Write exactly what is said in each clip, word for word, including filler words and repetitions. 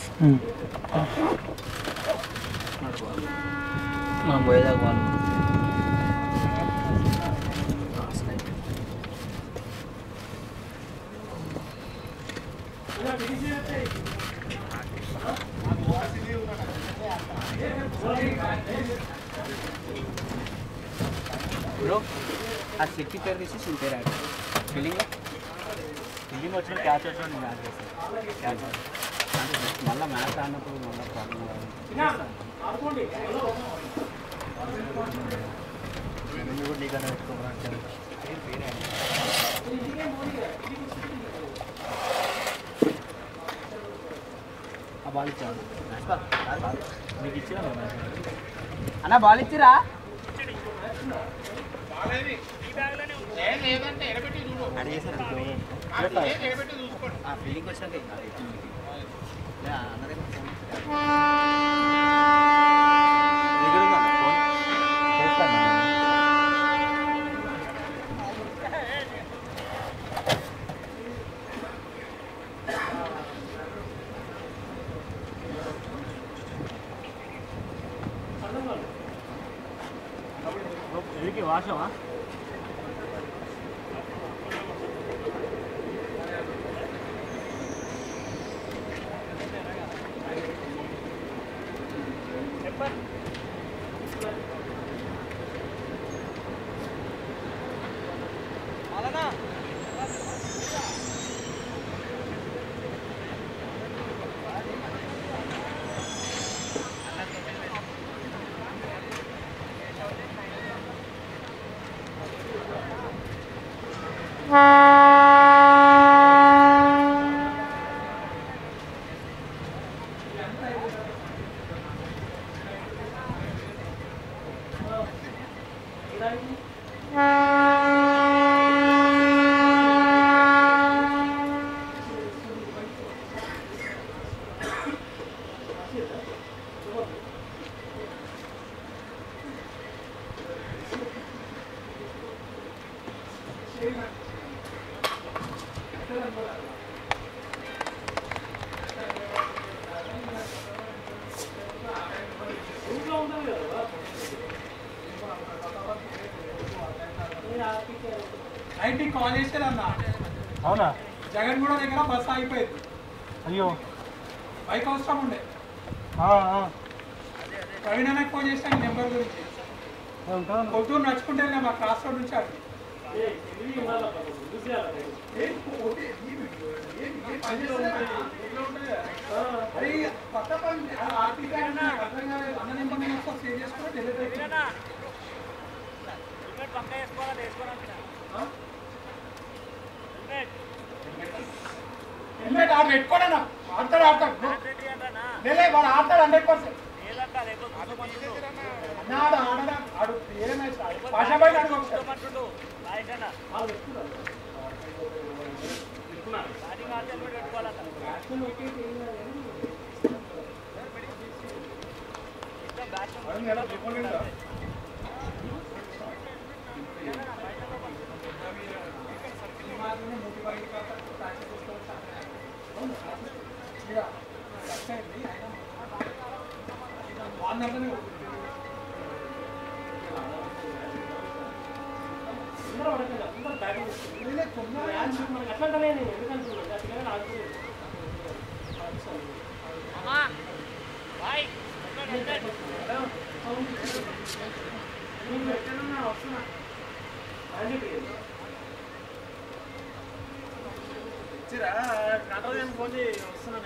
మనం పోయేదాకా వాళ్ళు బ్రో ఆ సిక్కి పేరు తీసి సిల్ పేరు యాడ్ ఫీలింగ్ ఫీలింగ్ వచ్చిన క్యాచ్ వచ్చిన నేను యాడ్ చేస్తాను క్యాచ్ మళ్ళీ మ్యాచ్ ఆడినప్పుడు మళ్ళీ ప్రాబ్లం కూడా నీకన్నా పెట్టుకోవాలి ఆ బాల్ ఇచ్చాను మీకు ఇచ్చిన అన్న బాల్ ఇచ్చిరా ఫీలింగ్ వచ్చినాక ఎదికి వాషమా నైట్ కాల్ చేసేదన్న అవునా జగన్ కూడా దగ్గర బస్ ఆగిపోయింది అయ్యో బైక్ అవసరం ఉండే ప్రవీణ్ అన్నకి ఫోన్ చేస్తాను నెంబర్ గురించి పొద్దున్న నడుచుకుంటే మా క్లాస్ రోడ్ నుంచి అది అరే కొత్త పని ఆర్టీ అర్థం కాలేదు అన్న నెంబర్ నేను ఒకసారి సేవ్ చేసుకుని డెలివరీ పక్క వేసుకోవాలి వేసుకోవాలి హెల్మెట్ ఆడు పెట్టుకోడన్నా ఆడతాడు ఆడతాడు లేలే వాడు ఆడతాడు హండ్రెడ్ పర్సెంట్ ఆడు ఆడడా ఆడు ఏ మ్యాచ్ భాష బయట అడుగు ఫోన్ చేయి వస్తున్నా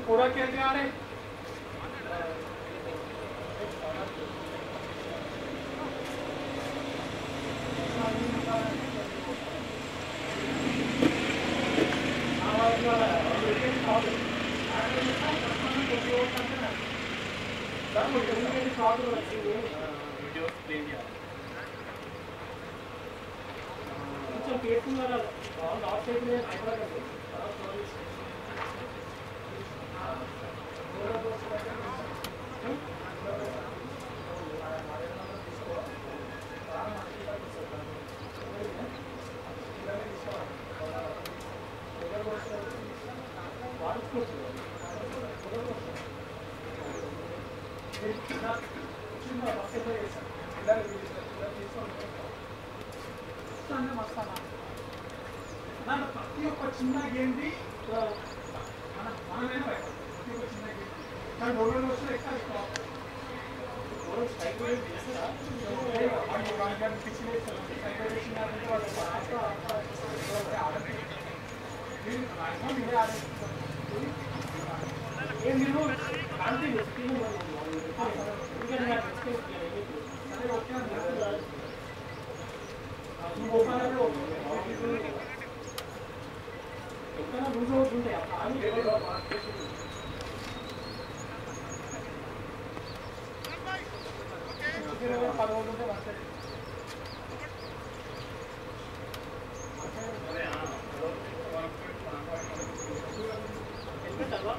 पूरा खेल के आ रहे ప్రతి ఒక్క చిన్న గేమ్ది మనమే ప్రతి ఒక్క చిన్న గేమ్ కానీ రెండు రోజులు ఎక్కువ ఎక్కడ లూజ్ అవుతుంటాయి పదవుతుంటే వస్తాయి తర్వాత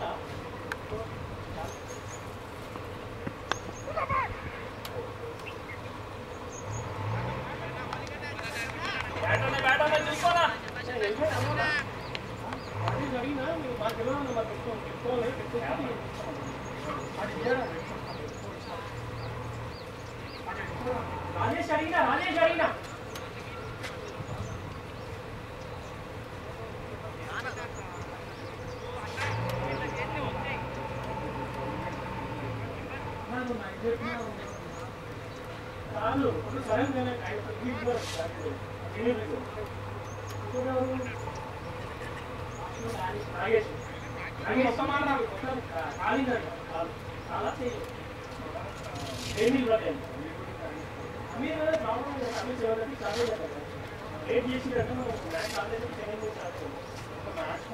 राजेश अरीना राजेश अरीना चालू स्वयं देने राजेश राजेश समान खाली చాలా ఏమీ ఇవ్వలేదు మీరు ప్రాబ్లం అన్ని చేయడానికి చాలా చేస్తారు రేట్ చేసి పెట్టడం మ్యాచ్ ఆల్రెడీ సెకండ్ చేసి ఆడుతుంది మ్యాచ్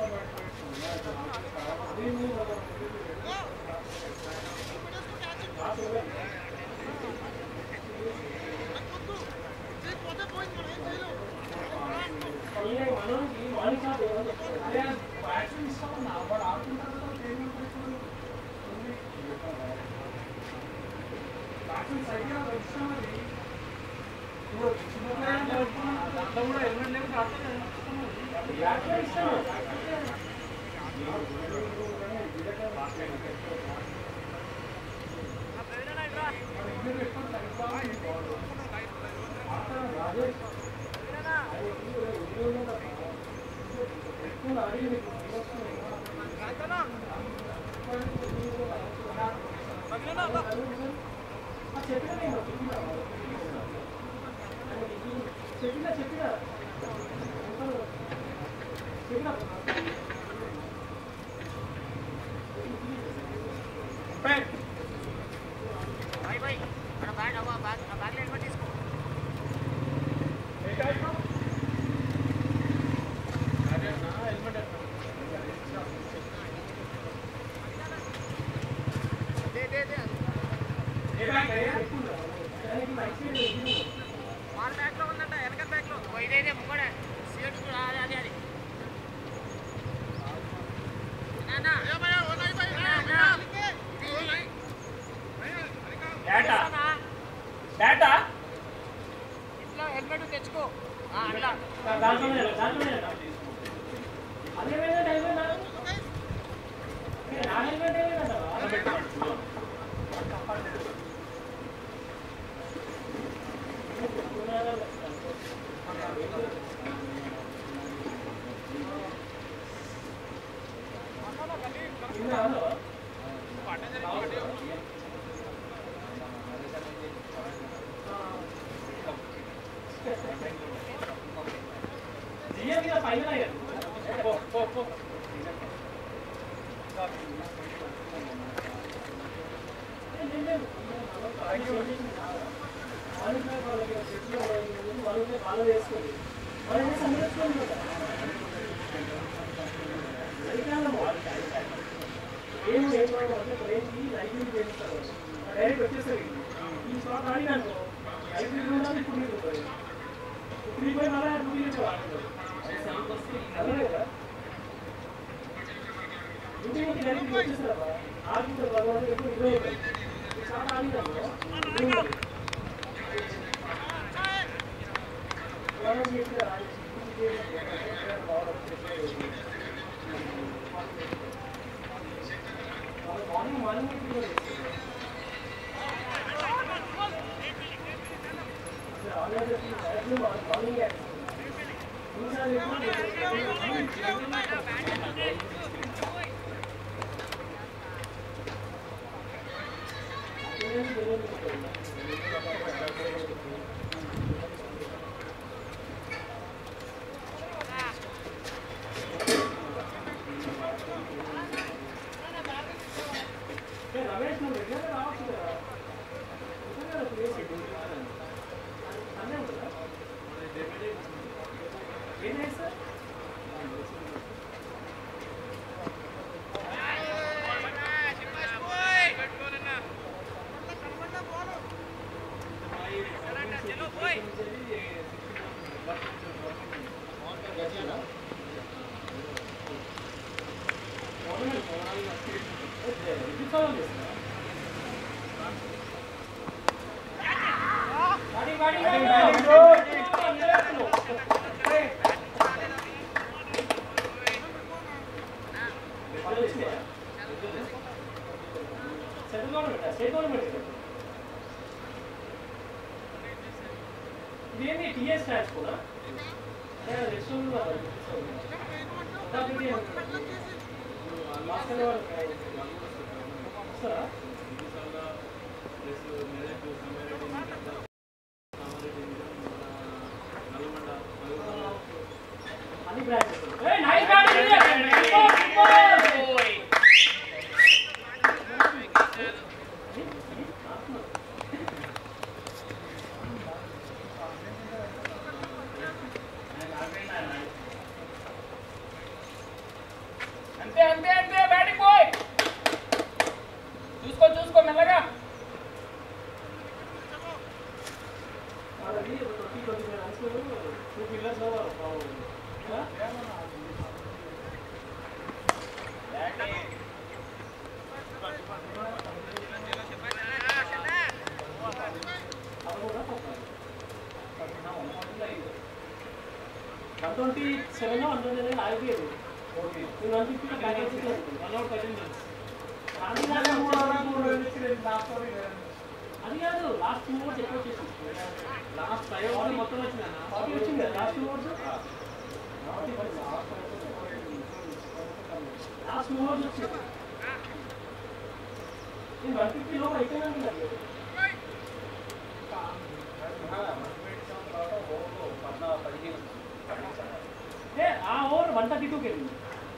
మనోకి మార్నింగ్ షాట్ అదే బ్యాట్స్మెన్ ఇస్తామన్నా వాడు ఆడుతుంటారు సరిగ్గా వచ్చినామని దాంట్లో కూడా హెల్మెట్ లేకుండా చెప్పినా నేను చెప్పినా చెప్పినా చెప్పినా भाई भाई बड़ा बैग हवा बैग बैग ले मत इसको अरे ना हेलमेट दे दे दे ये बैग है मार बैग लो ఉందంట వెనక బ్యాగ్ లో ఓ ఇదే ఇదే ముగడ సీట్ కూడా అదే అదే అదే నా నా ఏ భయ్యా ఓ నై భయ్యా నా డేటా డేటా ఇట్లా హెల్మెట్ తెచ్చుకో ఆ అట్లా దాంట్లోనే దాంట్లోనే అదే వేరే టైం నా నా హెల్మెట్ ఏమేనా అలా పెట్టాడు డైరెక్ట్ వచ్చేసరికి ఈ స్టాక్ ఆడినాను హైబ్రిడ్ ఉన్నది ఇప్పుడు నీకు త్రీ బై మళ్ళీ టూ ఇయర్స్ వాడుతుంది అదే కదా ఇంటికి డైరెక్ట్ వచ్చేసారా ఆడుకుంటే భగవాన్ ఎప్పుడు ఇరవై ఈ స్టాక్ ఆడినాను మార్నింగ్ మార్నింగ్ రమేష్ నువ్వు రెగ్యులర్ రావచ్చు కదా ప్లేస్ అన్నీ ఉంటుందా ఏం సార్ ఇదేంటి టీఎస్ స్టాట్స్ కూడా అన్ని బ్రాంచెస్ అంతే అంతే అంతే బ్యాటింగ్ బాయ్ చూసుకో చూసుకో మెల్లగా వాళ్ళది ఒక twenty twenty five runs two pillars one twenty seven one twenty nine ఆగిపోయారు one fifty package one out percent అది కాదు లాస్ట్ టూ ఓవర్స్ ఎక్కువ వచ్చేసింది లాస్ట్ ఫైవ్ ఓవర్స్ మొత్తం వచ్చింది ఫార్టీ వచ్చింది last two overs last two overs వచ్చింది నేను వన్ ఫిఫ్టీలో అయిపోయినా ఆ ఓవర్ వన్ థర్టీ టూకి వెళ్ళింది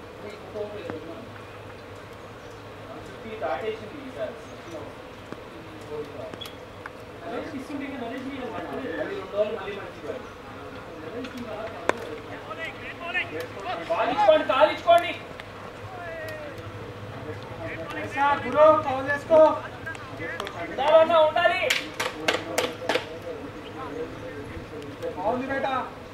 దాటేసింది ఈసారి నరేష్ ఇస్తుంటే నరేష్ రెండు రోజులు మళ్ళీ మంచిగా కాలించుకోండి కాలించుకోండి గురు కవర్ చేసుకో ఉండాలన్నా ఉండాలి బాగుంది బేట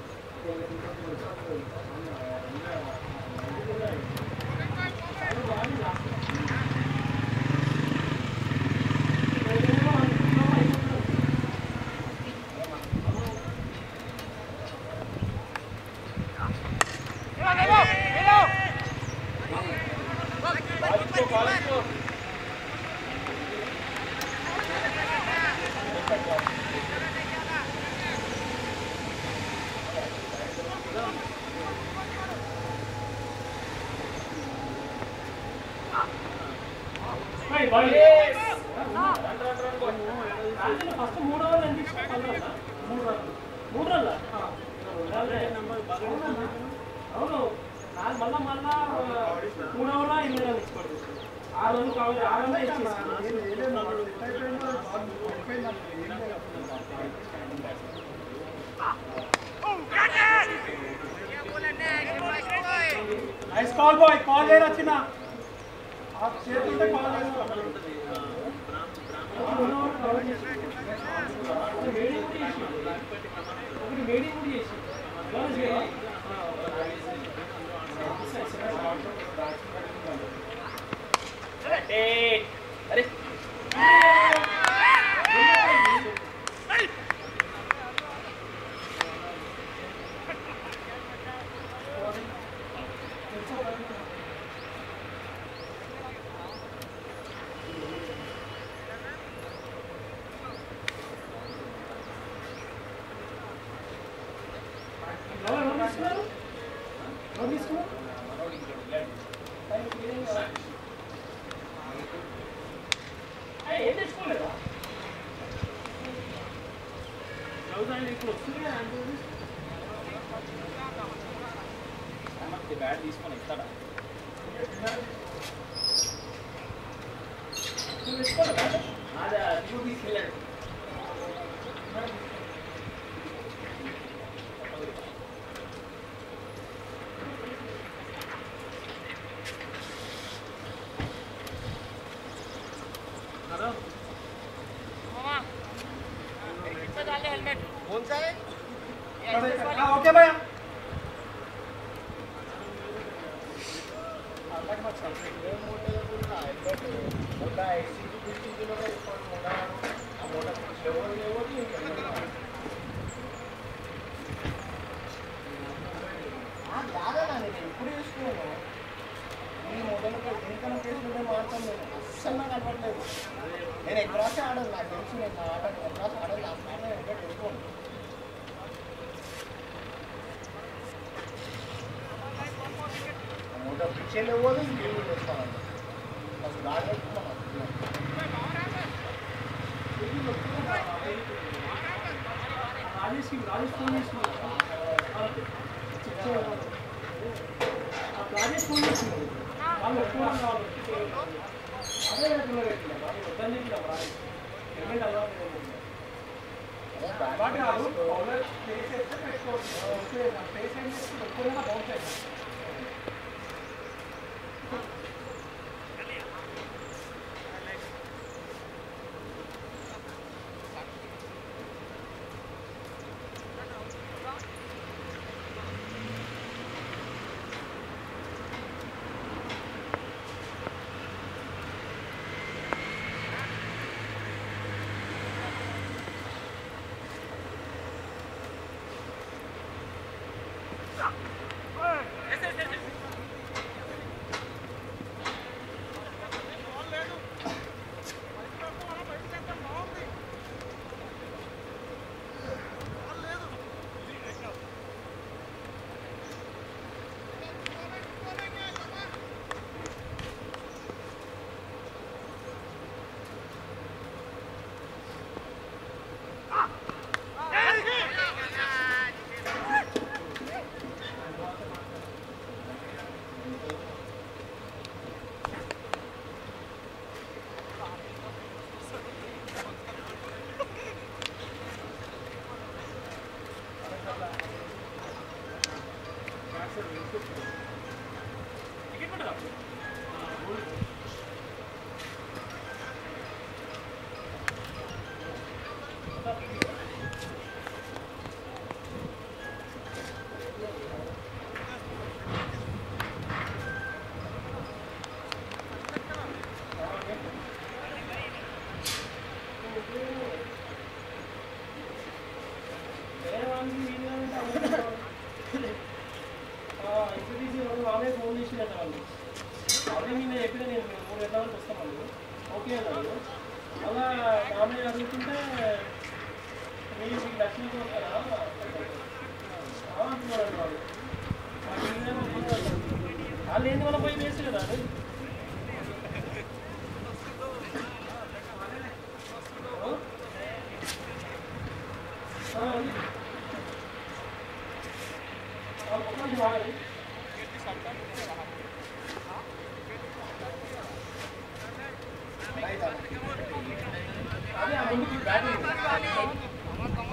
ఫస్ట్ మూడు ఓవర్లు అనిపిస్తుంది మూడు రన్లు మూడు రన్ల అవును మళ్ళా మళ్ళా మూడు ఓవర్ల ఎనిమిది రన్లు ఇచ్చుకోండి ఆరు వందలు కావాలి ఆరు వందలు ఇచ్చేసి నైస్ కాల్ బాయ్ కాల్ చేయరా చిన్న ఆ చేతుంటే కాల్ చేసుకో ఒకటి వేడి కూడా చేసి అరే ఏం తెచ్చుకోలేదా బ్లౌజ్ అంటే ఇప్పుడు వస్తుంది కదా అంటే బ్యాట్ తీసుకొని ఇస్తాడా నువ్వు తెచ్చుకోలే బ్యాట్ అదే నువ్వు తీసుకెళ్ళాడు हेलमेट कौन सा है ओके भैया ఇప్పుడు చూసుకున్నాను ఈ మొదలు దీనికన్నా చేసుకుంటే మాత్రం అస్సలు కనపడలేదు నేను ఎక్రాస్ ఆడదు నాకు తెలుసు నేను ఆడ ఎక్రాస్ ఆడదు లాస్ట్ టైం ఎక్కడ తెలుసుకోండి మొదలు పిచ్చే లేవదు ఇంకేమి చేస్తాను అసలు రాజేస్తున్నాను రాజేష్ రాజేష్ ఫోన్ చేసుకున్నాను రాజేష్ ఫోన్ చేసుకున్నాను వాళ్ళు ఒప్పుకోవడం కావాలి అదే లేకుండా పెట్టిన వాళ్ళు వద్దని చెప్పిన పేమెంట్ అలా బాగా కాదు పౌడర్ ప్లేస్ అయితే పెట్టుకోవచ్చు ప్లేస్ ఏం చేస్తే ఒప్పుకోకుండా బాగుంటాయి అదే నేను ఎక్కడ నేను మూడు గంటల వరకు వస్తామండి ఓకే అన్నాడు అలా మామూలు అడుగుతుంటే మీరు మీకు లక్ష్మీకి వస్తారా అంటున్నాడు వాళ్ళు వాళ్ళు ఏంది మనం పోయి వేస్ట్ కదా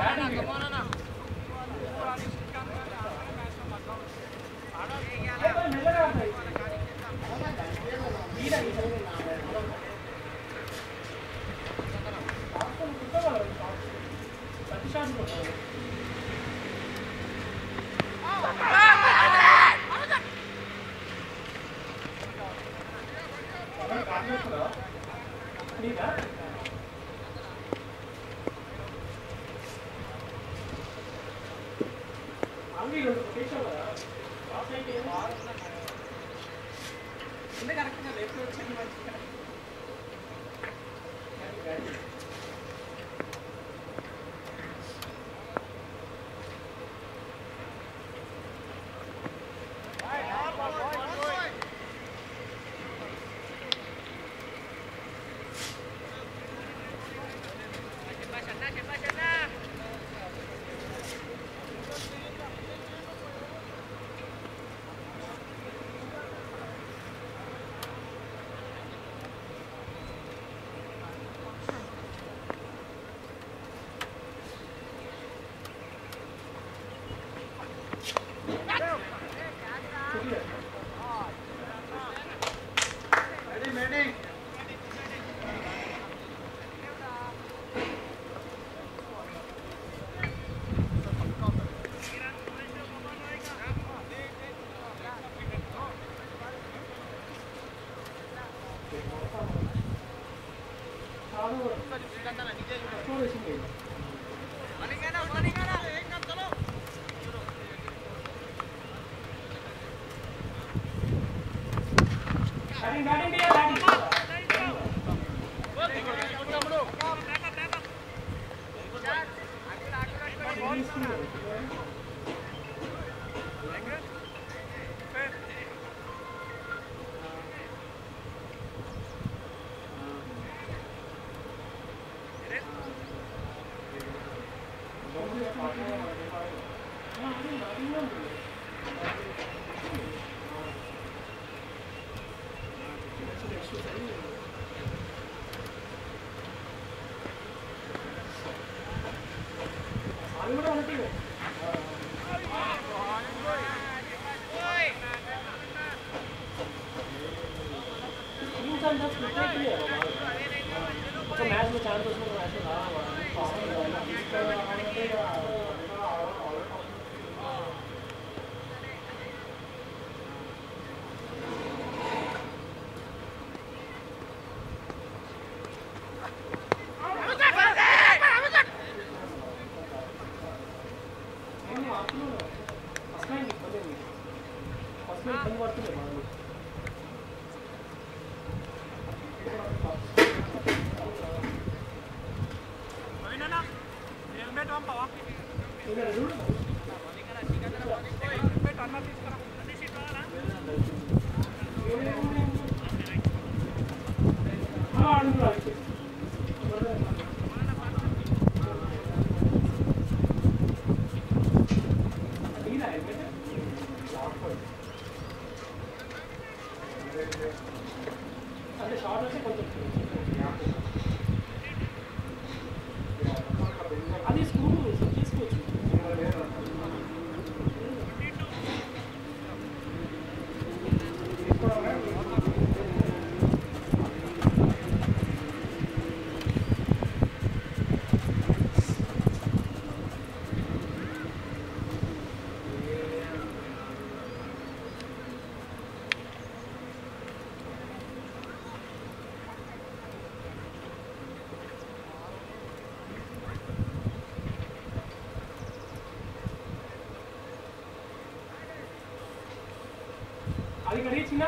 అది కడిగి చిన్న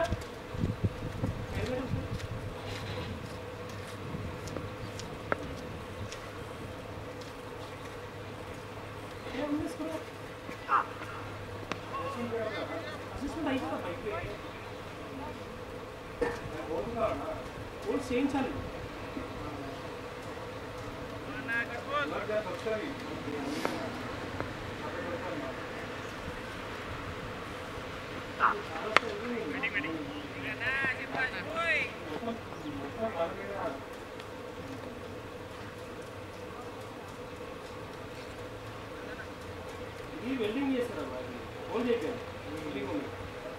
అసిస్టెంట్ అయిపోతా పైకి ఓ చేయించాలి వెల్డింగ్ చేస్తారు అది హోల్డ్ అయిపోయింది వెల్డింగ్ ఉంది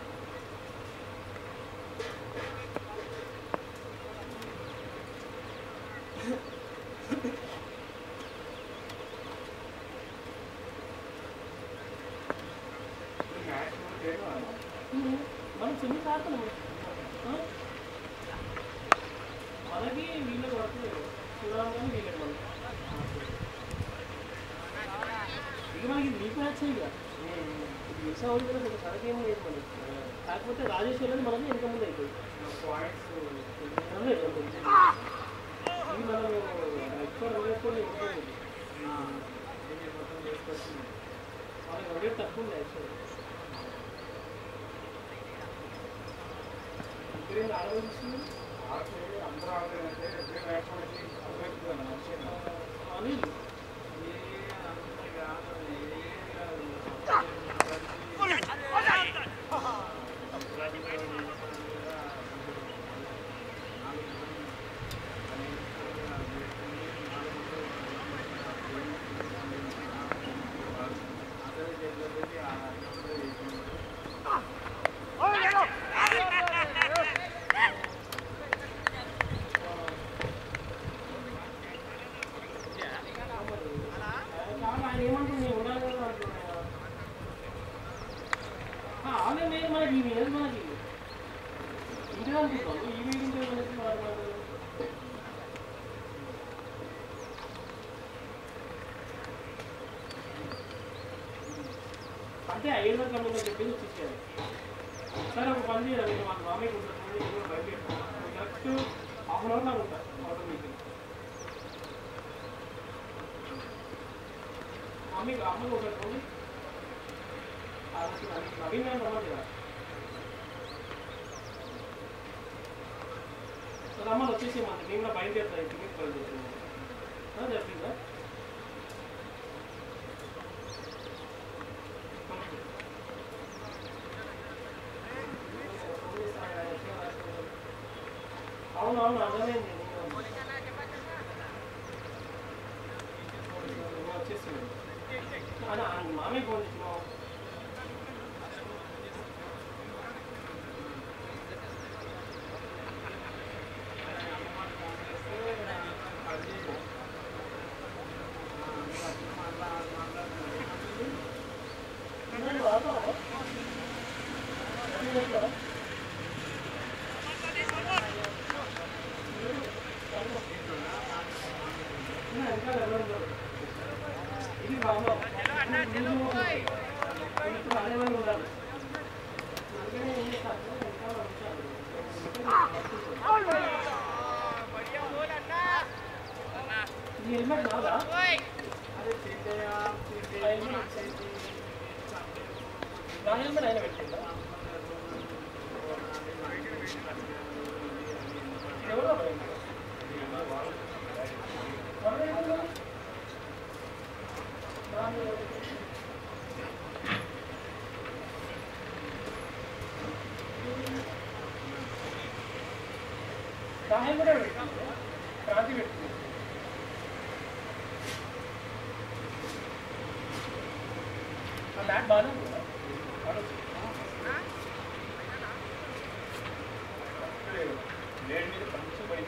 మనం చిన్న కాదు మనకి వీళ్ళకి పడుతుంది చూడాలని వీళ్ళకి మనం ఇక మనకి మీకు మ్యాచ్ ఇక ఇది మిస్ అవ్వదు కూడా కొంచెం సరకేం లేదు మనకి కాకపోతే రాజేష్ వాళ్ళని మనకి వెనక ముందు అయిపోయింది పాయింట్స్ ఇది మనం ఎక్కువ రెండేసుకొని ఉంటుంది వాళ్ళకి రెండే తక్కువ ఉంది యాక్చువల్లీ ఇక్కడేం ఆలోచిస్తుంది అందరూ ఆలోచించే ఎప్పుడే మ్యాచ్ మనకి అర్థమవుతుంది అనిల్ అంటే ఐదు వరకు అమ్ముతుందని చెప్పేసి వచ్చేసారు సరే ఒక పని చేయాలి నేను మాకు మామయ్య ఉంటుంది బయట కరెక్ట్ హాఫ్ అన్ అవర్ నాకు ఉంటాను ఆటో మీటింగ్ మమ్మీకి అమ్మకి ఒకటి నవీన్ గారు రమ్మని కదా సరే అమ్మలు వచ్చేసి మనకి నేను కూడా బయలుదేరుతాను టికెట్ బయలుదేరుతున్నాను చెప్పిందా అవును అవును అర్థమైంది వచ్చేసింది మామయ్య ఫోన్ చేసినావు हेलमेट ना अरे ना हेलमेट అయినా పెట్టిందా ఎవరో నా హెల్మెట్ క్రాంతి పెట్టింది बैट बालू ब्लेड में पंच बड़ी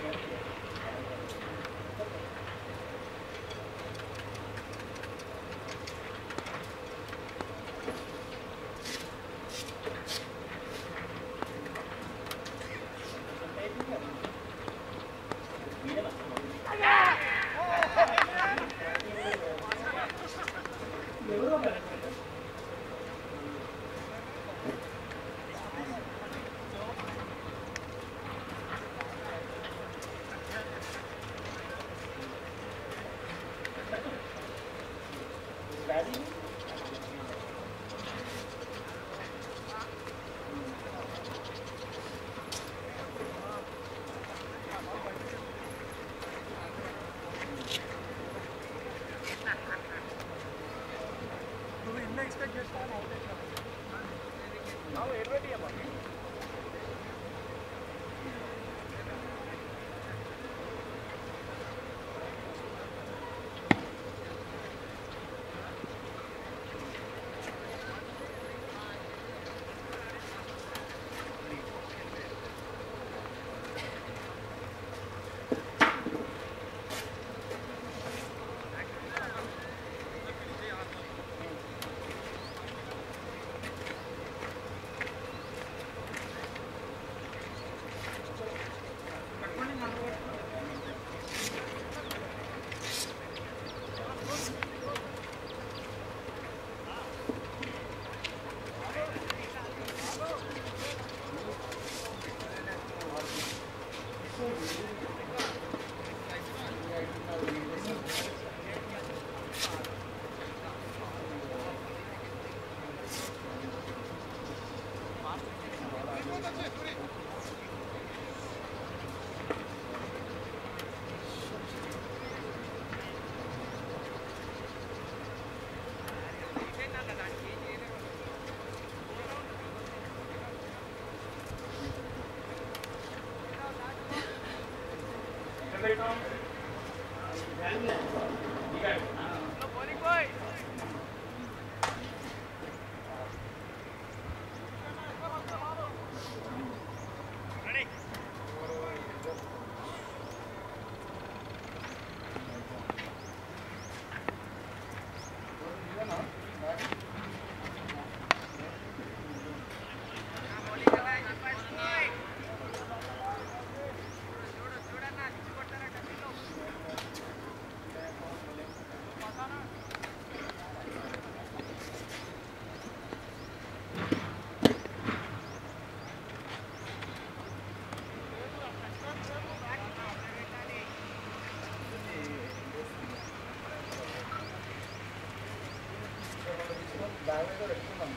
బ్యాగ్ అయితే పెట్టుకున్నాము.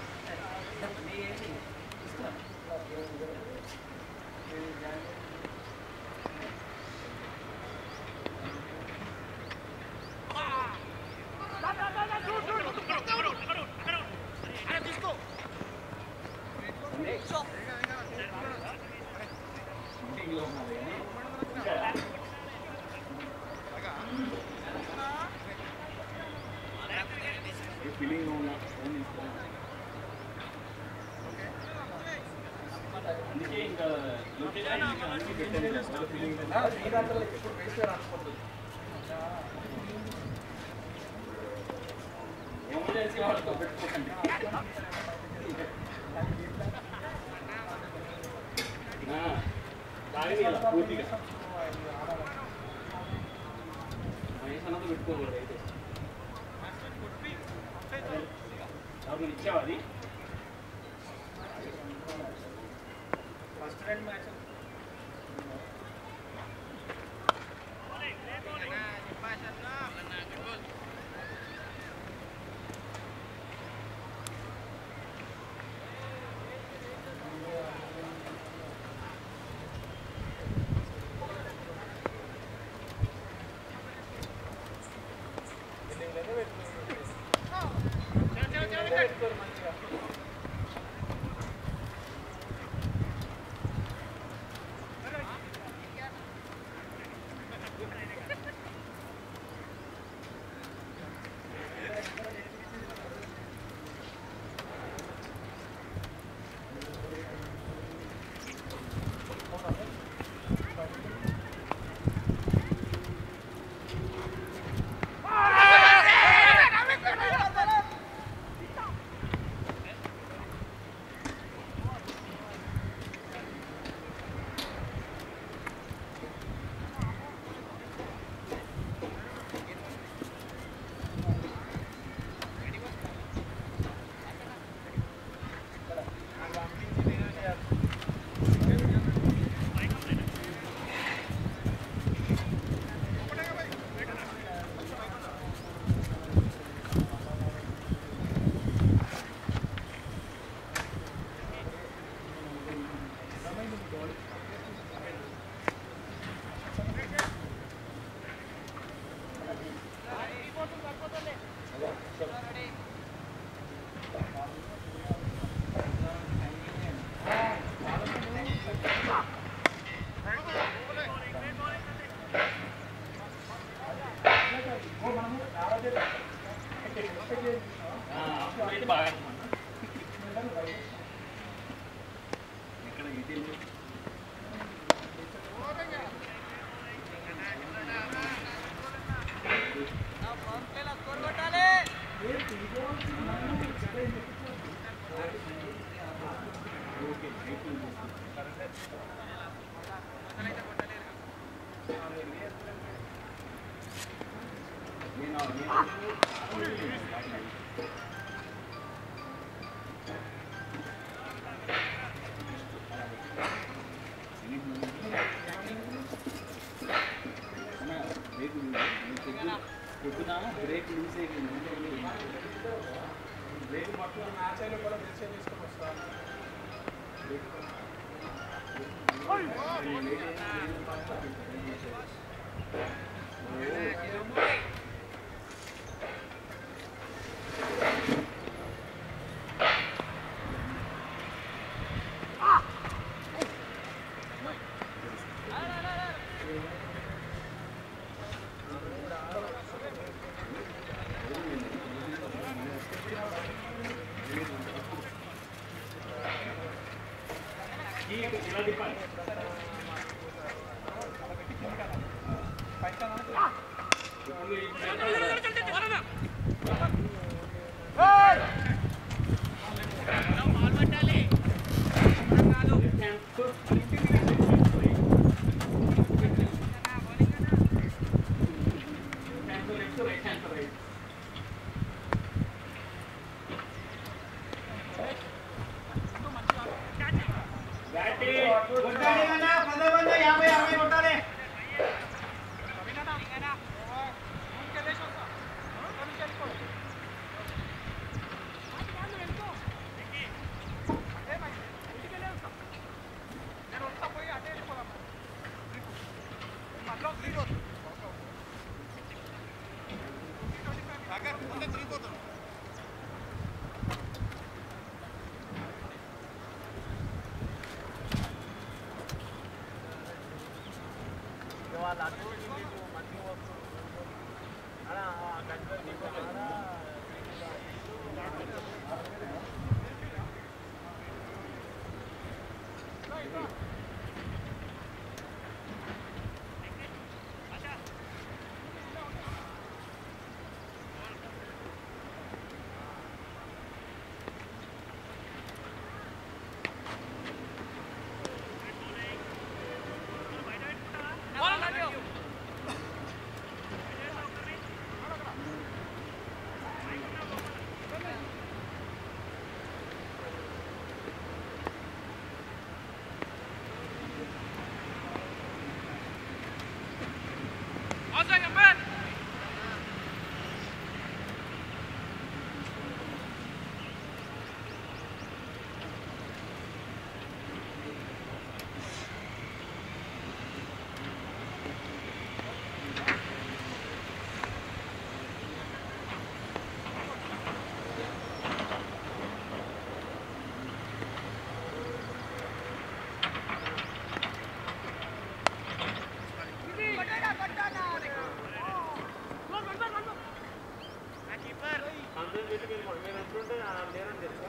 ఫీలింగ్ అందుకే ఇంకా ఇప్పుడు వేస్తే రాకపోతుంది. ఎమర్జెన్సీ వాళ్ళతో పెట్టుకోకండి. పూర్తిగా మహేష్ అన్నతో పెట్టుకోకూడదు అయితే అప్పుడు ఇచ్చావు అది ఫస్ట్ రెండు మ్యాచ్ బ్రేక్ లూజ్ అయిపోయింది. బ్రేక్ మొత్తం మ్యాచ్ అయినా కూడా బ్రేక్ తీసుకొని వస్తాను. That is వెళ్ళిపోండి మీరు ఉంటుంటే లేరని తెలుసా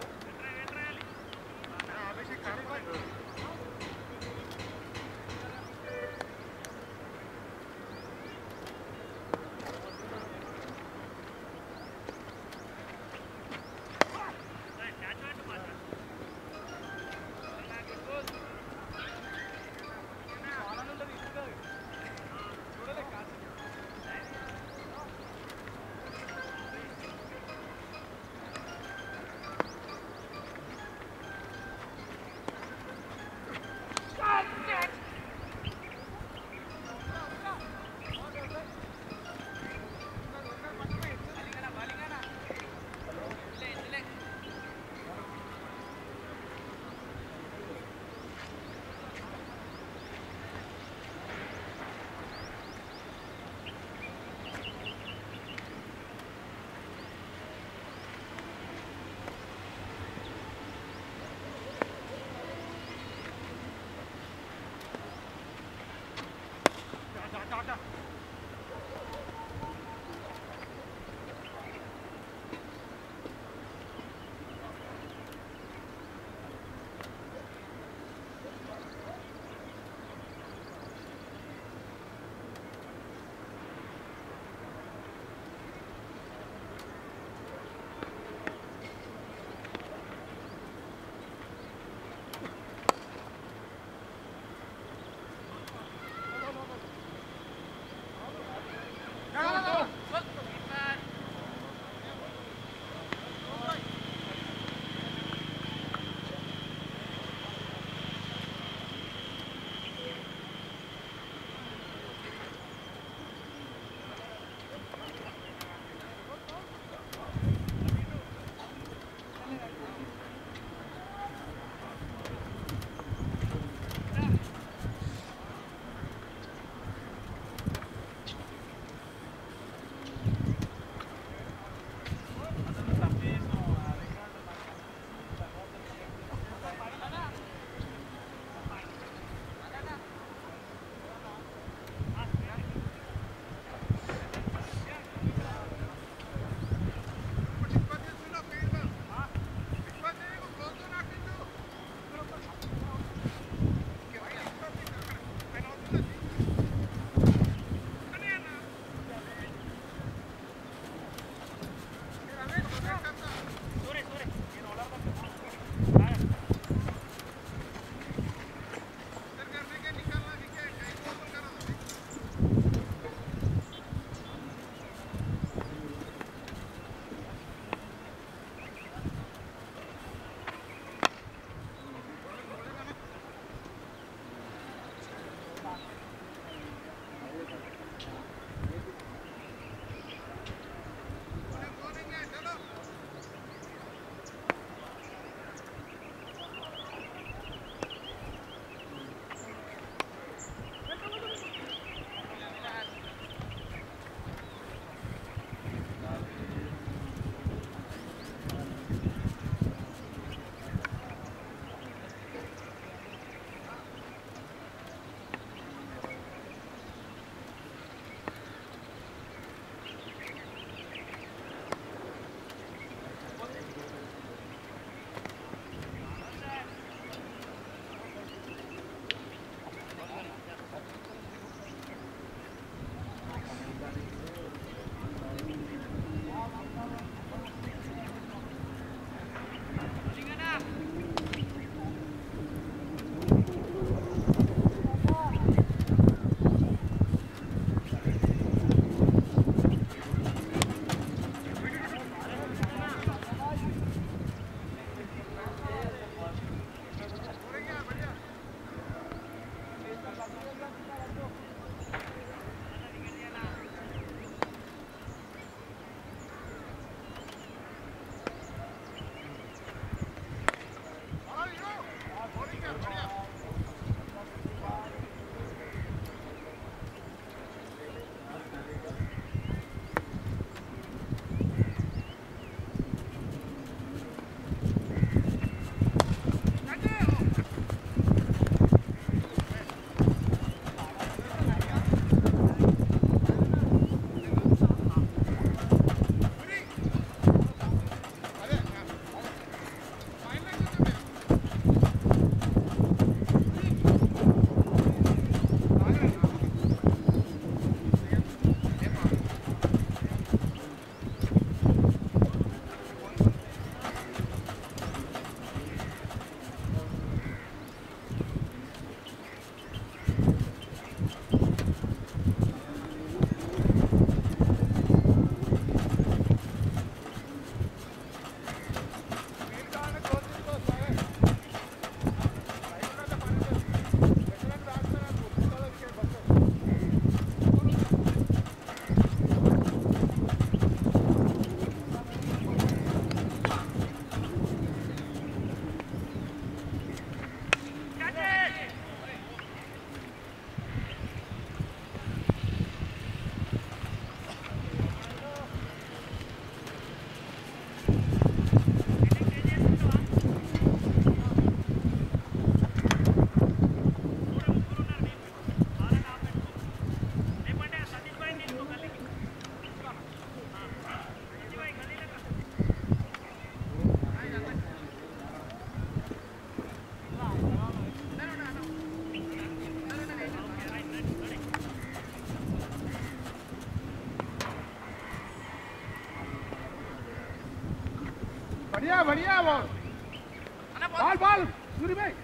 बढ़िया बढ़िया बॉल बॉल बॉल सूरी भाई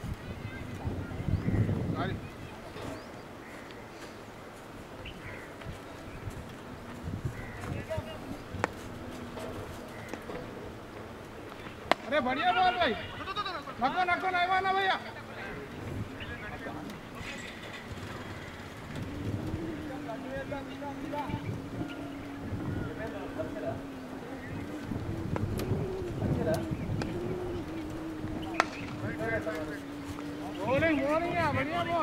सॉरी अरे बढ़िया बॉल भाई नको नको नहीं माना भैया बॉलिंग बॉलिंग है बढ़िया ball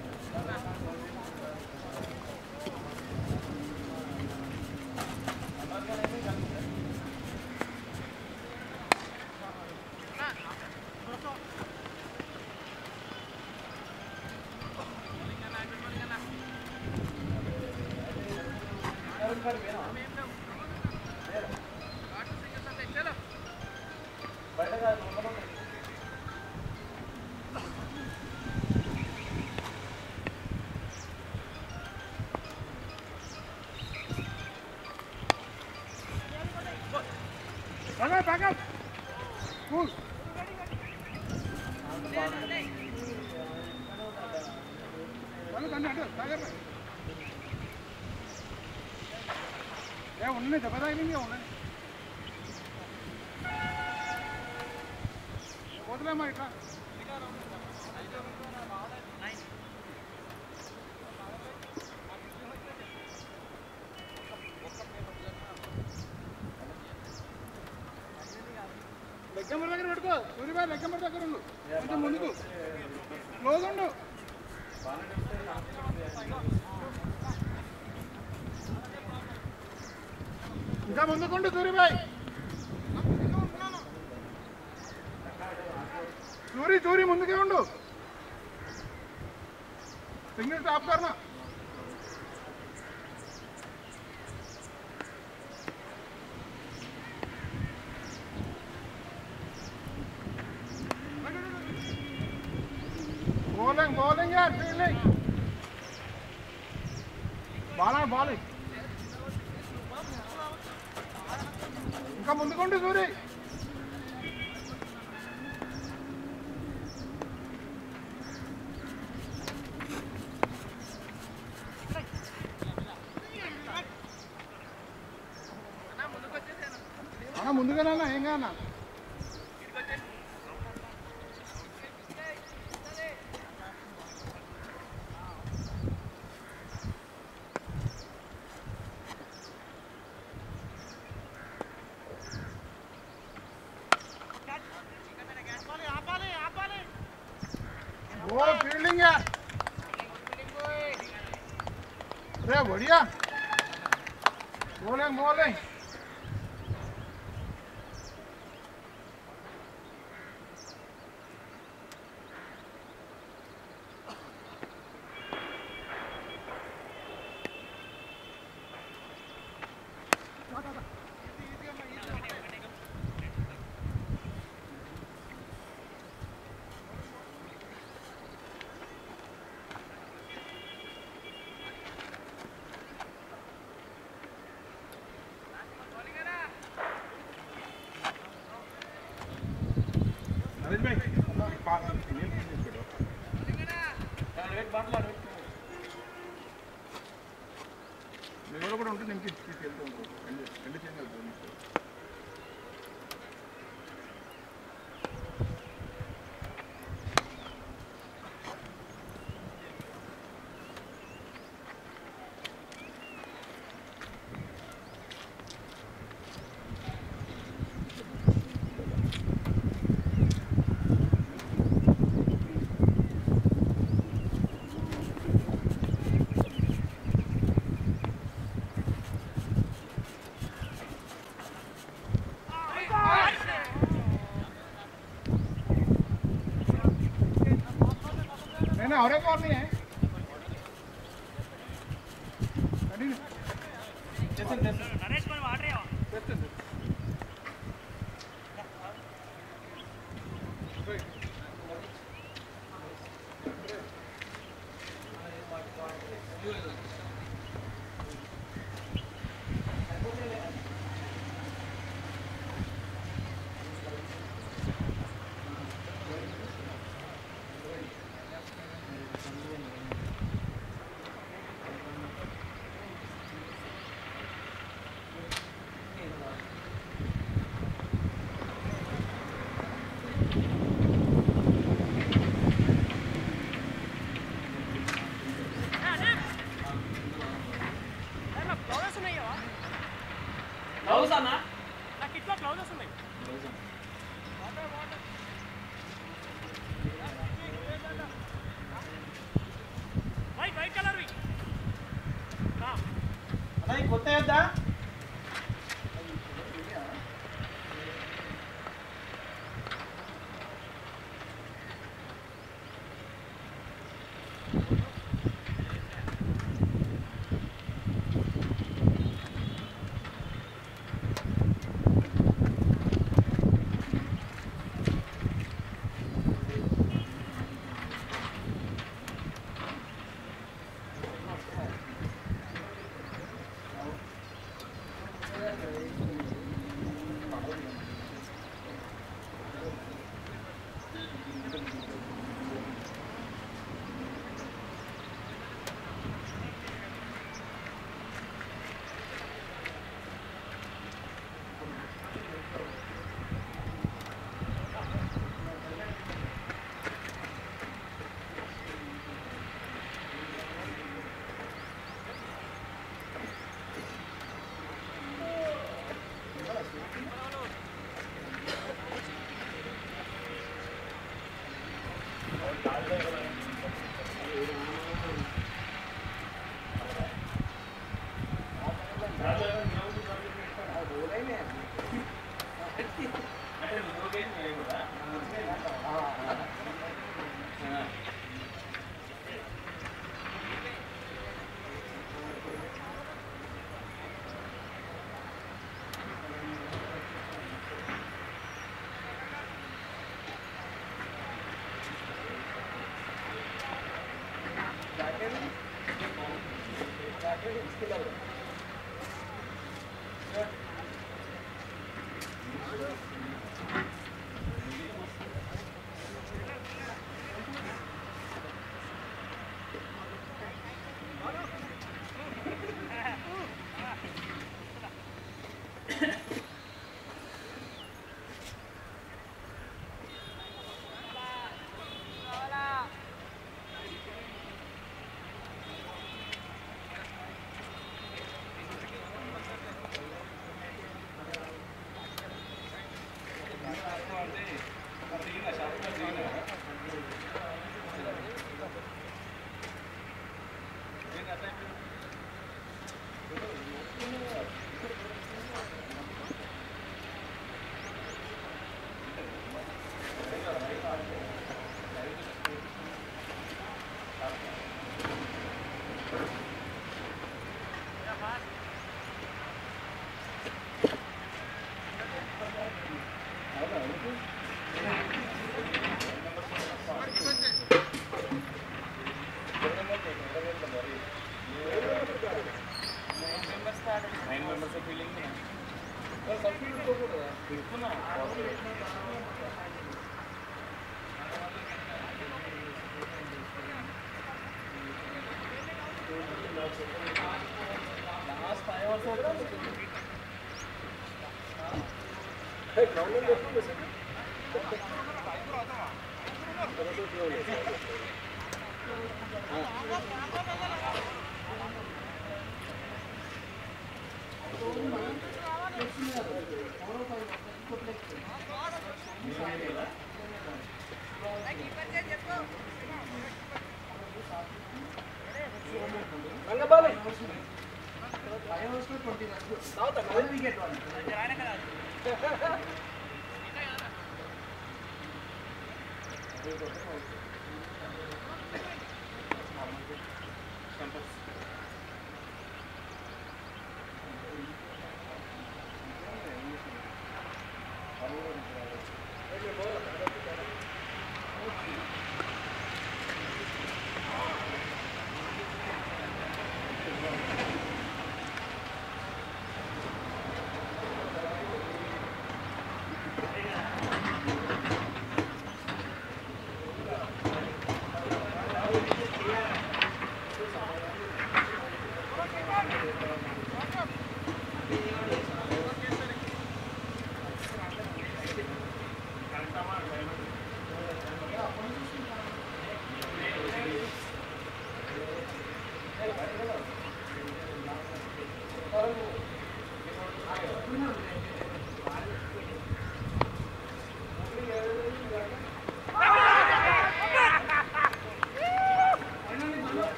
Back up, back up. Cool. Balu kanna adu, sagar bhai. Ya unne daba tagilenge unne. Kodla ma itla. లెక్కమర్ దగ్గర పెట్టుకో సూర్యబాయ్ లెక్కమర్ దగ్గర ఉండు కొంచెం ముందుకు క్లోజ్ ఉండు ఇంకా ముందుకుండు సూర్యబాయ్ సూరి సూరి ముందుకే ఉండు సిగ్నల్ స్టాప్ करना bowling bowling yaar fielding ball bowling ఇంకా ముందుకుండు సూరి అన్న ముందుగానే అన్న ఏం కాదన్నా वो फील्डिंग यार अरे बढ़िया बॉलिंग बॉलिंग नरेश भाई पास नहीं करो यार वेट बात ला वेट मेरे को ఉంటే నేను తీసుకెళ్తూ ఉంటాను రెండు రెండు చేంజ్ అవుతుంది नहीं और एक और नहीं है नरेश पर वाट रहे हो చేయొద్దా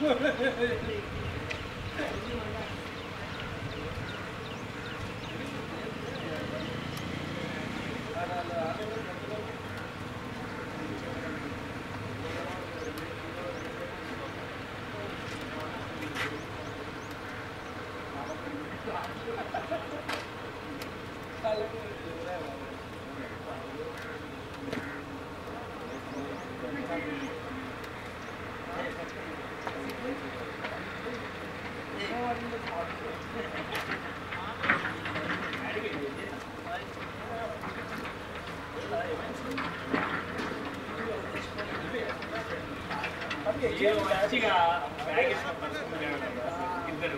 మంచిగా బ్యాగ్ ఇద్దరు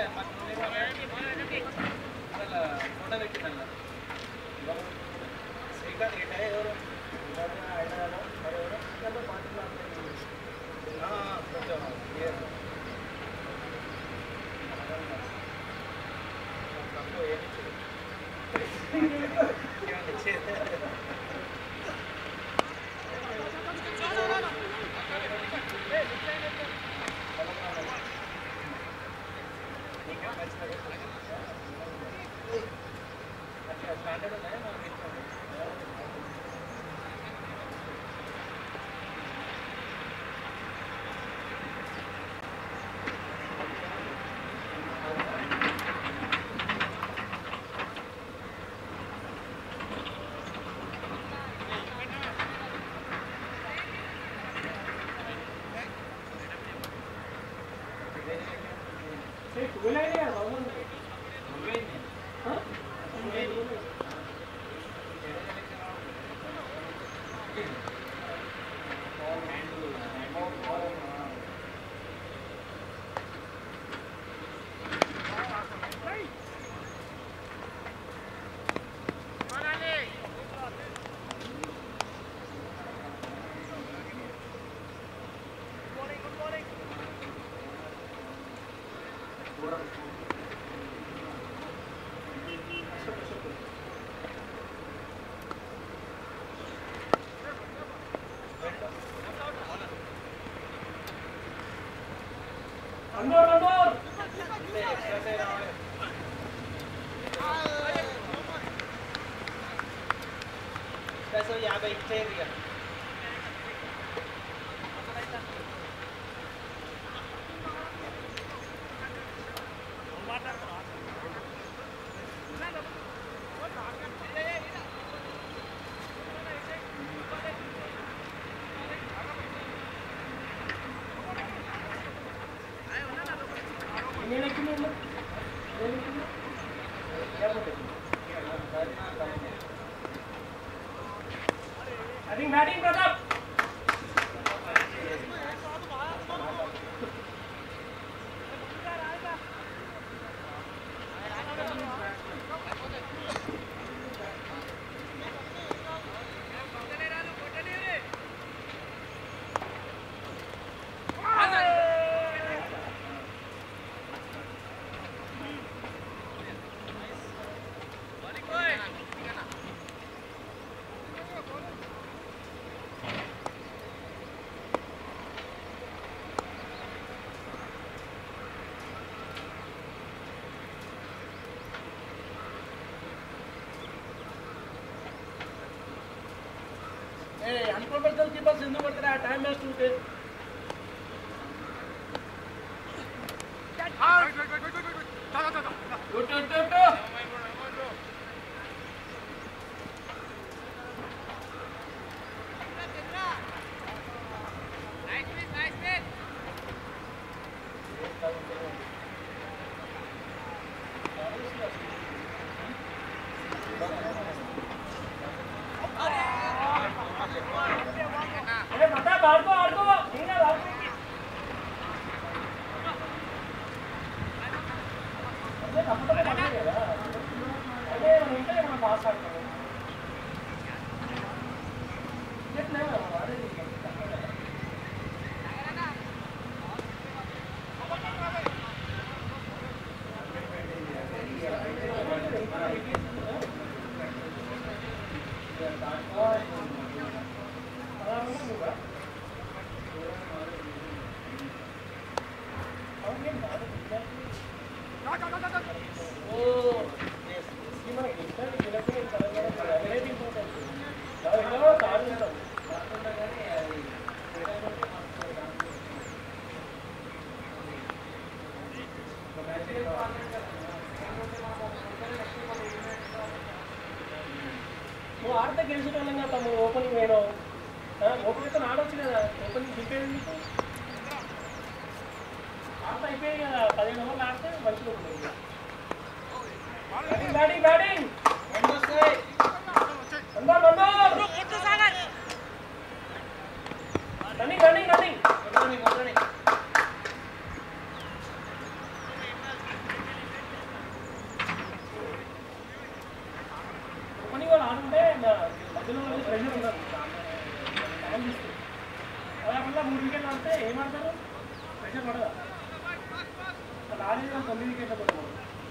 ఫోటో పెట్టిందన్న శ్రీకాంత్ గిట్ట ఎవరు ఆయన మరి ఎవరు శ్రీకాంత్ పార్టీ కొంచెం తక్కువ अंदर अंदर कैसे याभై ఇచ్చేది Batting, batting, brother. Hey, unprofessional keepers in the water. Time has to take. Good, good, good, good. ఆడితే గెలిచేటోళ్ళం కదా తమ్ముడు ఓపెనింగ్ వేయడం ఓపెనింగ్ అయితే ఆడవచ్చు కదా ఓపెనింగ్ దింపేది మీకు ఆట అయిపోయాయి కదా పదిహేను ఓవర్లు ఆడితే మంచిగా ఉంటుంది బ్యాటింగ్ బ్యాటింగ్ అందరు అందరు రన్నింగ్ రన్నింగ్ రన్నింగ్ మధ్యలో ప్రెషర్ ఉండదు టైం తీసుకుంది అలా మూడు వికెట్లు ఆడితే ఏమంటారు ప్రెషర్ పడదా ఆడేది తొమ్మిది వికెట్ల పడదు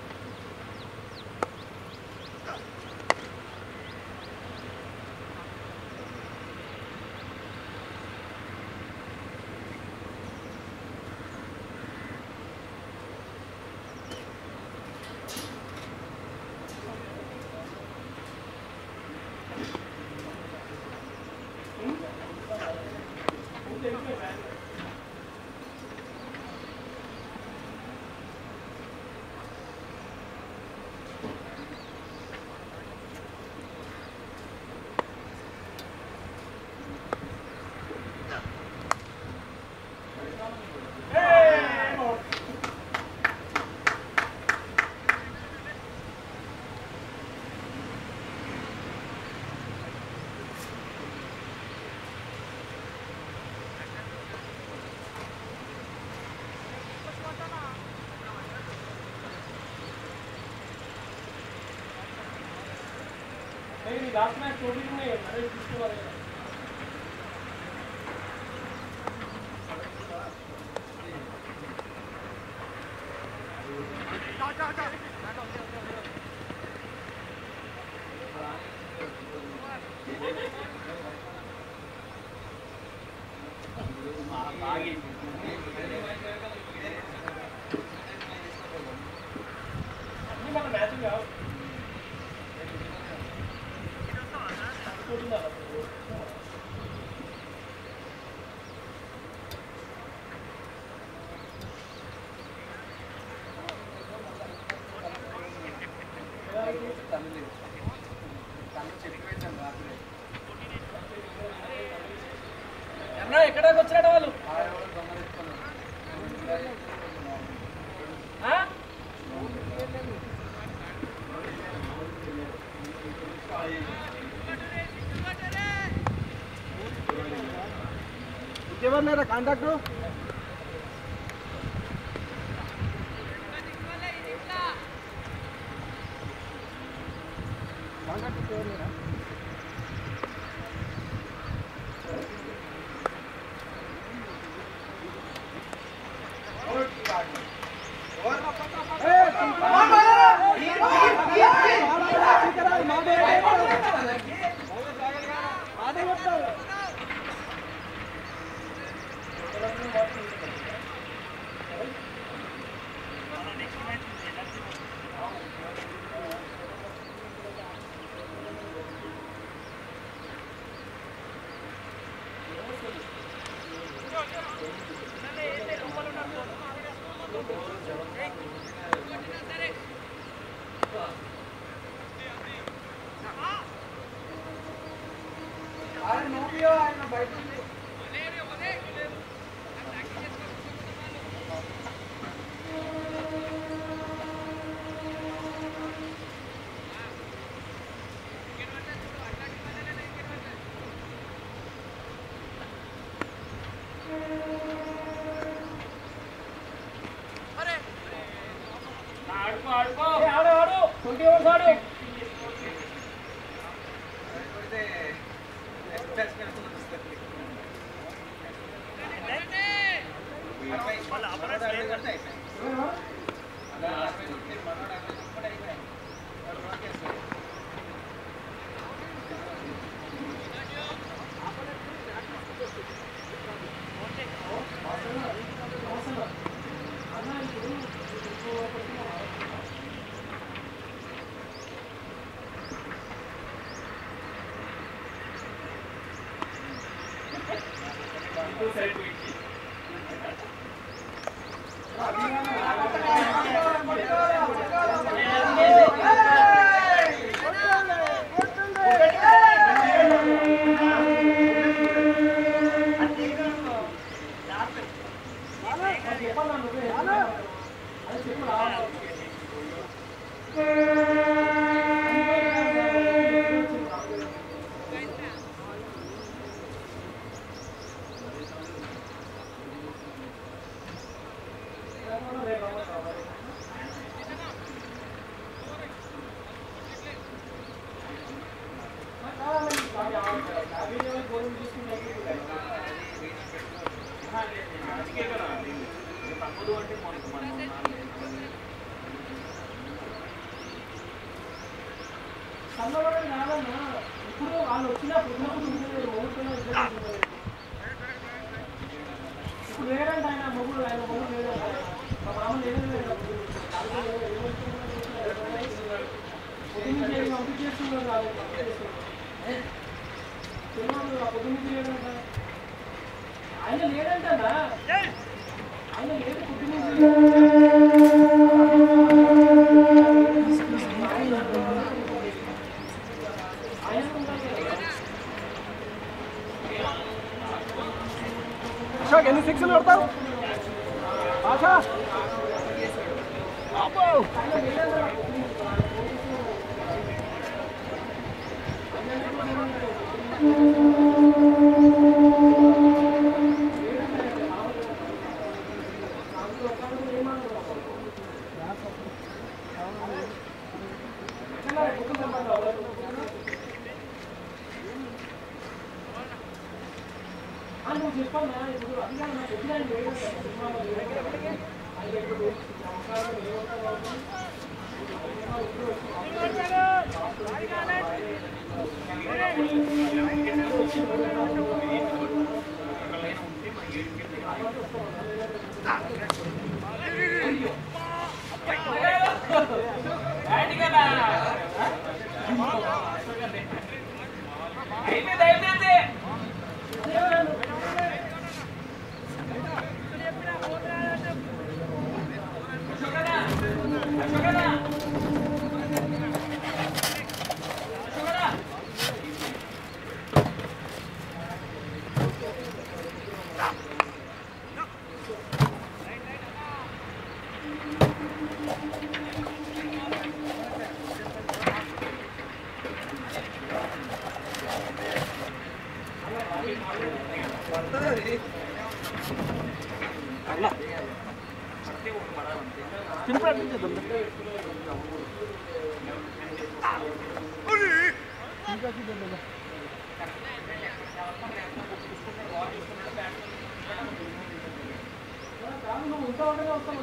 नहीं लास्ट मैच चोटी नहीं है अरे किसको वाले ఎక్కడికి వచ్చాడు వాళ్ళు ఇంకెవరినారా కాంటాక్ట్ కాంటాక్ట్ ఇంకెవరినారా సన్నవాడని కాదన్నా ఇప్పుడు వాళ్ళు వచ్చినా పుట్టినప్పుడు ఉంటుంది మొగుడుతున్నా ఇప్పుడు లేదంటే ఆయన మొగుడు ఆయన మొగుడు లేదంట మా మామ లేదు పొద్దున్న నుంచి పంపించి చేస్తున్నారు కాదు తెలియదు ఆ పొద్దున్న నుంచి లేదంట ఆయన లేదంటన్నా ఆయన లేదు పొద్దున్న అశోక్ ఎన్ని సిక్స్లు కొడతావు ఆశా అబ్బో నువ్వు చెప్పన్నా ఇప్పుడు అదిగా అయిపోయింది అయిపోయింది నువ్వు ఉంటా ఉంటేనే వస్తాను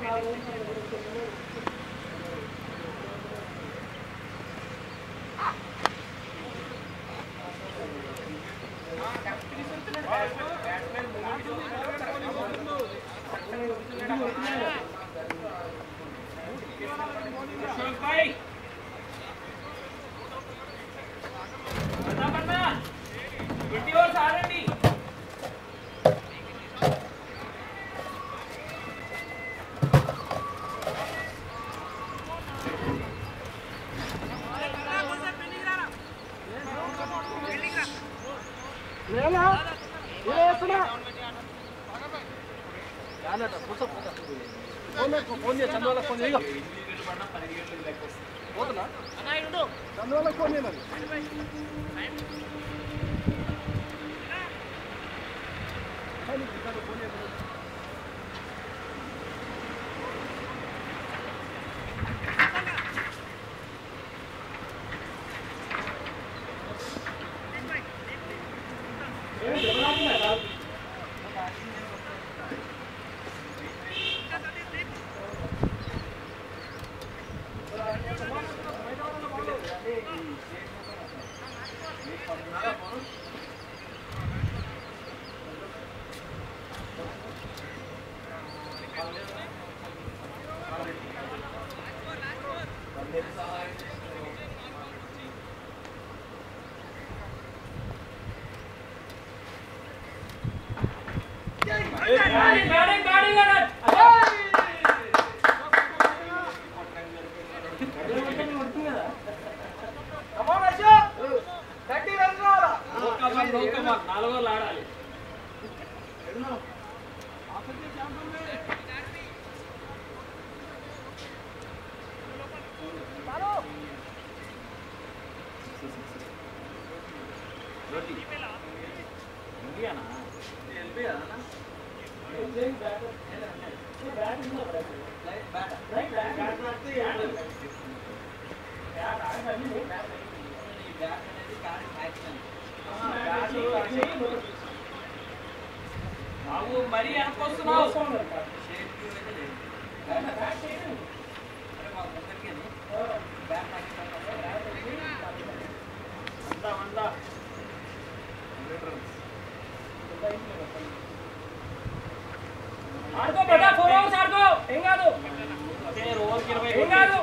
ఫోన్ చేయ చంద్రబాబు ఫోన్ చేయ పోతున్నా చంద్రబాబు ఫోన్ చేయమని ఫోన్ చేయ నాలుగోళ్ళు ఆడాలి బాబు మరీ అనుకొస్తున్నావు బ్యాట్ ఏం కాదు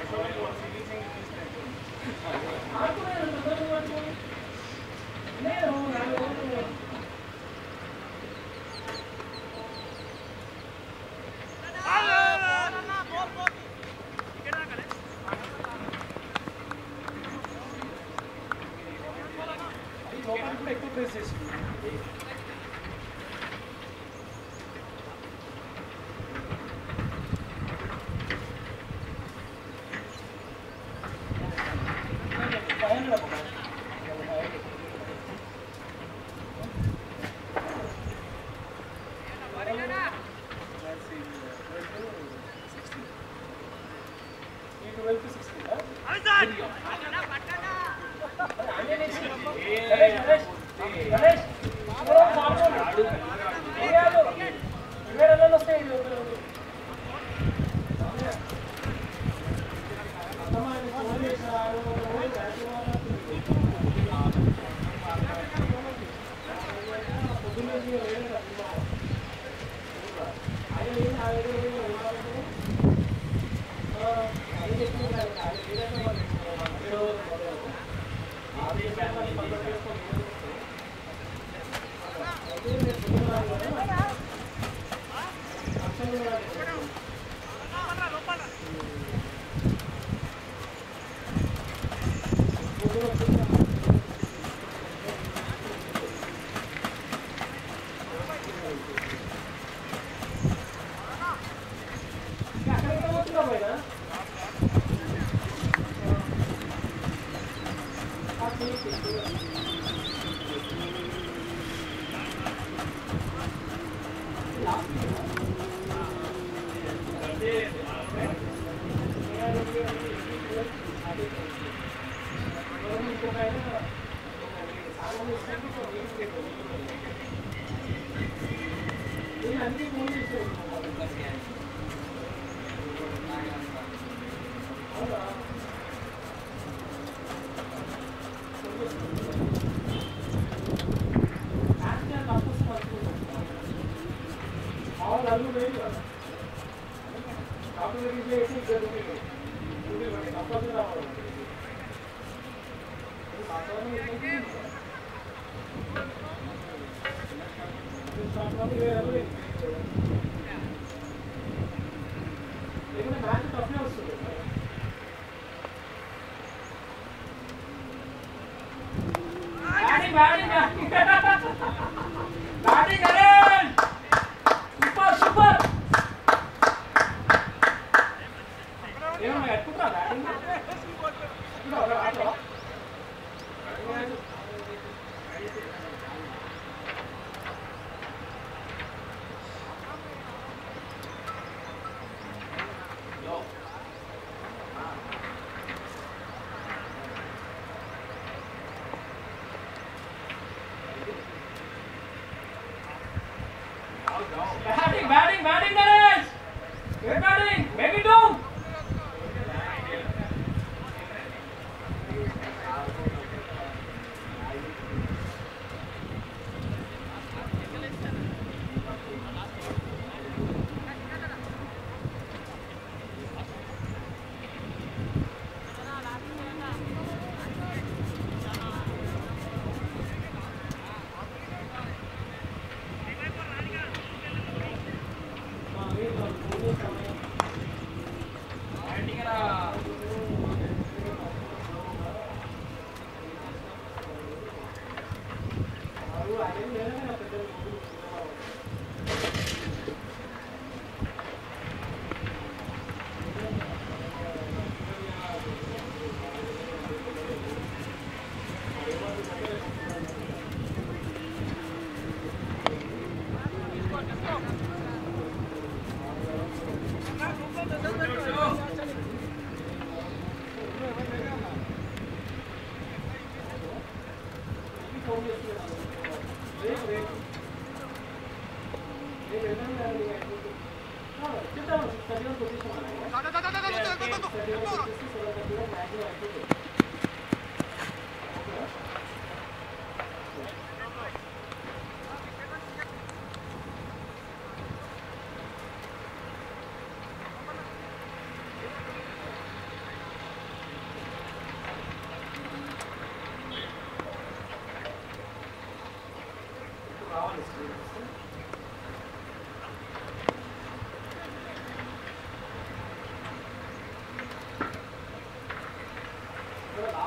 లోపలికి కూడా ఎక్కువ ప్లేస్ చేసింది Batting, batting, batting, guys! Good batting, make it down!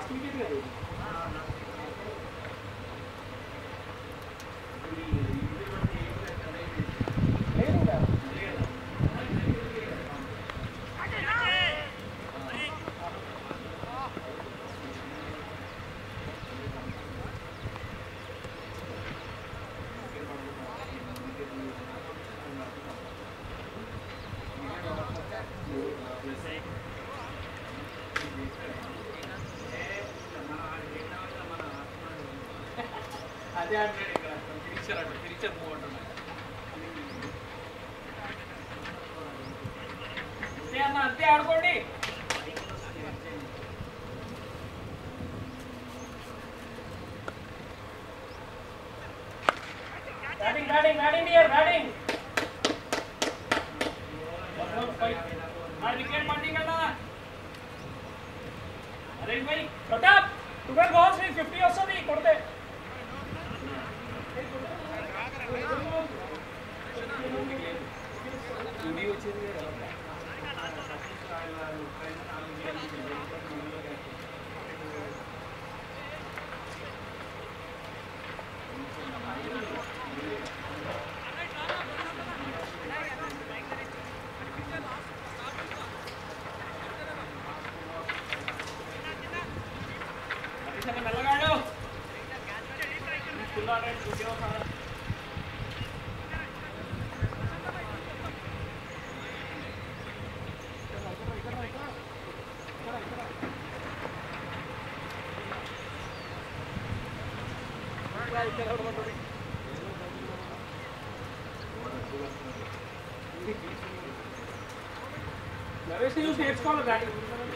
First wicket కదా అదే అంటాడు ఇక్కడ తిరిచారు అంటే తిరిచారు మూవ్ అంటున్నాడు అంతే అన్న అంతే ఆడుకోండి batting batting batting dear batting wicket పండింగ్ అన్న అరే భాయ్ ప్రతాప్ ట్వెల్వ్ బాల్స్ మీకు ఫిఫ్టీ వస్తుంది కొడితే ఇది వచ్చింది మెల్లగాడు నరేష్ చూసి నేర్చుకోవాలి batting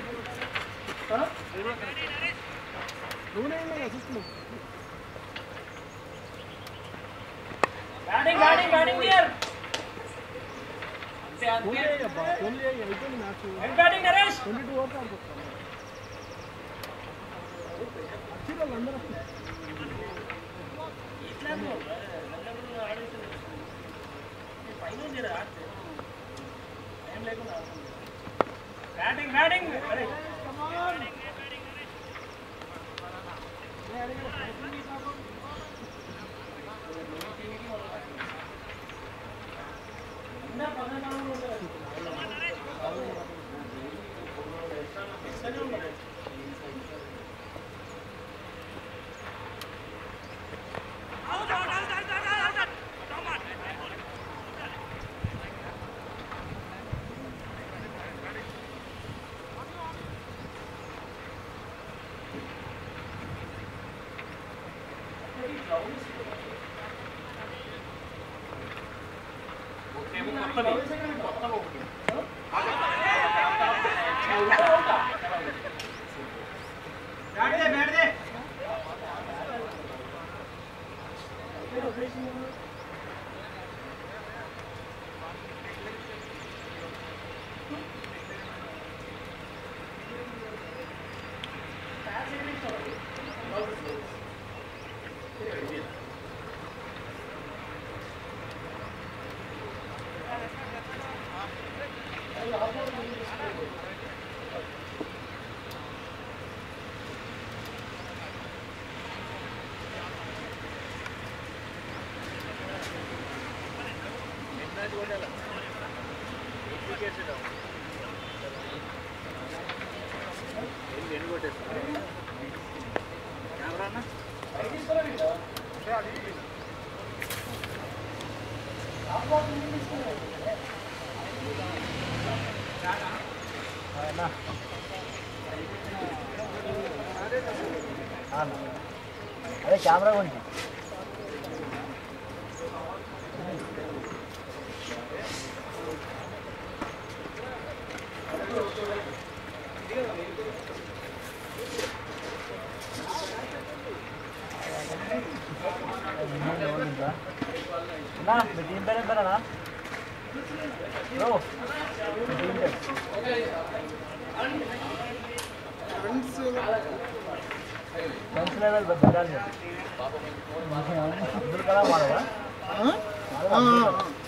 batting batting batting dear అంతే అంతే batting Naresh twenty two overs ఆడుకుంటాం బ్యాటింగ్ బ్యాటింగ్ అదే కెమెరా కొంచెం నా మీ టీం పేరు ఎంతనా బ్రో మీ టీం పేరు friends friends level battalion Abdul Kalam వాడవా